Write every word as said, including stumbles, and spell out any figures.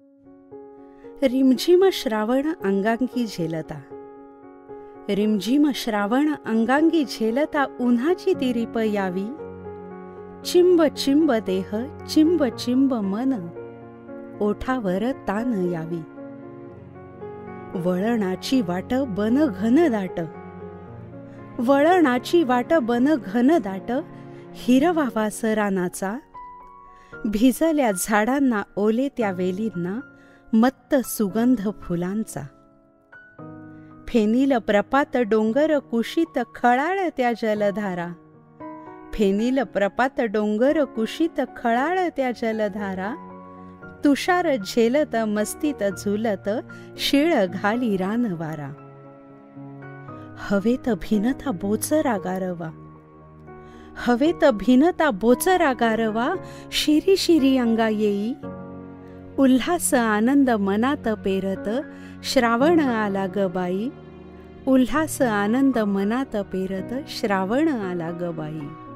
रिमझिम श्रावण अंगांगी झेलता, रिमझिम श्रावण अंगांगी झेलता उन्हाची तिरीप यावी, चिंब चिंब देह चिंब चिंब मन ओठावर तान यावी. वळणाची वाट बन घन दाट, वळणाची वाट बन घन दाट, हिरवा वास रानाचा, भिजल्या झाडांना ओले त्या वेलींना मत्त सुगंध फुलांचा. फेनील प्रपात डोंगर कुशीत खळाळ त्या जलधारा, फेनील प्रपात डोंगर कुशीत खळाळ त्या जलधारा, तुषार झेलत मस्तीत झुलत शिळ घाली रानवारा. हवेत भिनता बोचरा गारवा, हवेत भिनता बोचरा गारवा, शिरी शिरी अंगा येई, उल्हास आनंद मनात पेरत श्रावण आला ग बाई, उल्हास आनंद मनात पेरत श्रावण आला ग बाई.